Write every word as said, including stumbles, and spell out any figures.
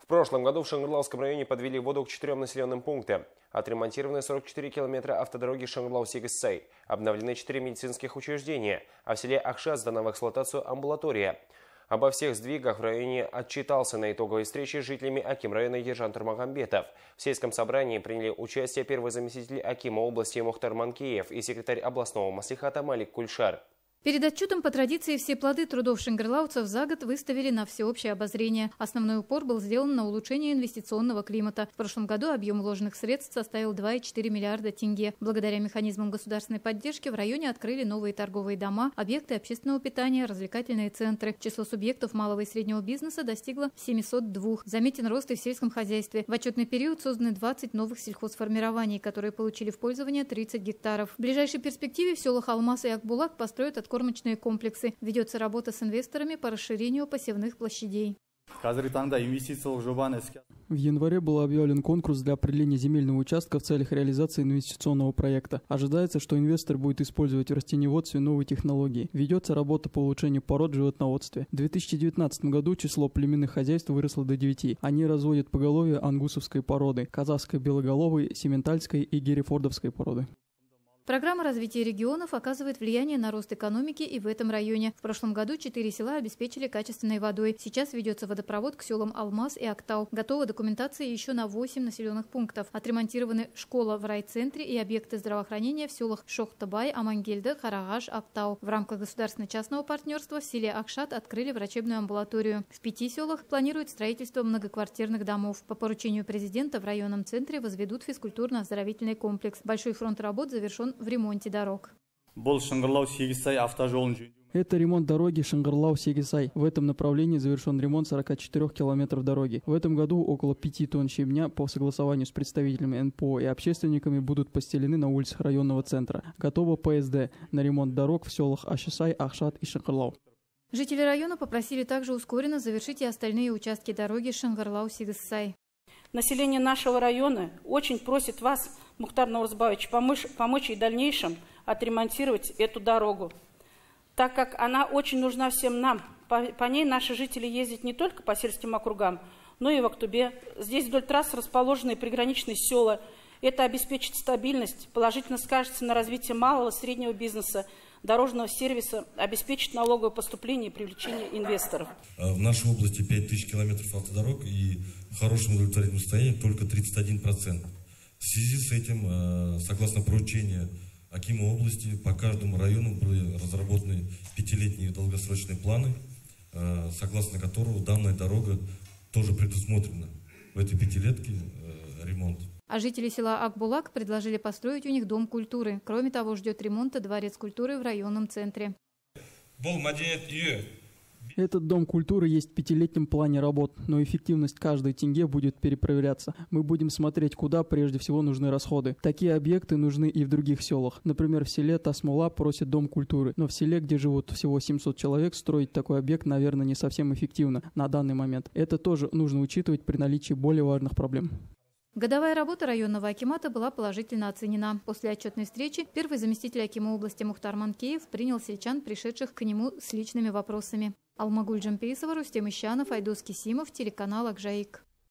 В прошлом году в Шангырлауском районе подвели воду к четырем населенным пунктам. Отремонтированы сорок четыре километра автодороги Шангырлау-Сигиссай. Обновлены четыре медицинских учреждения, а в селе Акшат сдана в эксплуатацию амбулатория. Обо всех сдвигах в районе отчитался на итоговой встрече с жителями Аким района Ержан Турмагамбетов. В сельском собрании приняли участие первый заместитель Акима области Мухтар Манкеев и секретарь областного маслихата Малик Кульшар. Перед отчетом по традиции все плоды трудов шангырлауцев за год выставили на всеобщее обозрение. Основной упор был сделан на улучшение инвестиционного климата. В прошлом году объем вложенных средств составил два и четыре миллиарда тенге. Благодаря механизмам государственной поддержки в районе открыли новые торговые дома, объекты общественного питания, развлекательные центры. Число субъектов малого и среднего бизнеса достигло семисот двух. Заметен рост и в сельском хозяйстве. В отчетный период созданы двадцать новых сельхозформирований, которые получили в пользование тридцать гектаров. В ближайшей перспективе в селах Алмаз и Акбулак построят от кормочные комплексы. Ведется работа с инвесторами по расширению посевных площадей. В январе был объявлен конкурс для определения земельного участка в целях реализации инвестиционного проекта. Ожидается, что инвестор будет использовать в растениеводстве новые технологии. Ведется работа по улучшению пород в животноводстве. В две тысячи девятнадцатом году число племенных хозяйств выросло до девяти. Они разводят поголовье ангусовской породы, казахской белоголовой, сементальской и герефордовской породы. Программа развития регионов оказывает влияние на рост экономики и в этом районе. В прошлом году четыре села обеспечили качественной водой. Сейчас ведется водопровод к селам Алмаз и Актау. Готова документация еще на восемь населенных пунктов. Отремонтированы школа в райцентре и объекты здравоохранения в селах Шохтабай, Амангельды, Харагаш, Актау. В рамках государственно-частного партнерства в селе Акшат открыли врачебную амбулаторию. В пяти селах планируют строительство многоквартирных домов. По поручению президента в районном центре возведут физкультурно-оздоровительный комплекс. Большой фронт работ завершен в ремонте дорог. Это ремонт дороги Шангырлау-Сигиссай. В этом направлении завершен ремонт сорока четырёх километров дороги. В этом году около пяти тонн щебня по согласованию с представителями эн пэ о и общественниками будут постелены на улицах районного центра. Готово пэ эс дэ на ремонт дорог в селах Ашисай, Ахшат и Шангырлау. Жители района попросили также ускоренно завершить и остальные участки дороги Шангырлау-Сигиссай. Население нашего района очень просит вас, Мухтар Наурзбаевич, помочь, помочь и в дальнейшем отремонтировать эту дорогу, так как она очень нужна всем нам. По, по ней наши жители ездят не только по сельским округам, но и в Актубе. Здесь вдоль трасс расположены приграничные села. Это обеспечит стабильность, положительно скажется на развитии малого и среднего бизнеса, дорожного сервиса, обеспечит налоговое поступление и привлечение инвесторов. В нашей области пять тысяч километров автодорог и в хорошем удовлетворительном состоянии только тридцать один процент. В связи с этим, согласно поручению Акима области, по каждому району были разработаны пятилетние долгосрочные планы, согласно которого данная дорога тоже предусмотрена в этой пятилетке ремонт. А жители села Акбулак предложили построить у них дом культуры. Кроме того, ждет ремонта дворец культуры в районном центре. Этот дом культуры есть в пятилетнем плане работ, но эффективность каждой тенге будет перепроверяться. Мы будем смотреть, куда прежде всего нужны расходы. Такие объекты нужны и в других селах. Например, в селе Тасмула просит дом культуры, но в селе, где живут всего семьсот человек, строить такой объект, наверное, не совсем эффективно на данный момент. Это тоже нужно учитывать при наличии более важных проблем. Годовая работа районного акимата была положительно оценена. После отчетной встречи первый заместитель акима области Мухтар Манкеев принял сельчан, пришедших к нему с личными вопросами. Алмагуль Джампейсова, Рустем Ищанов, Айдос Кисимов, телеканал Акжаик.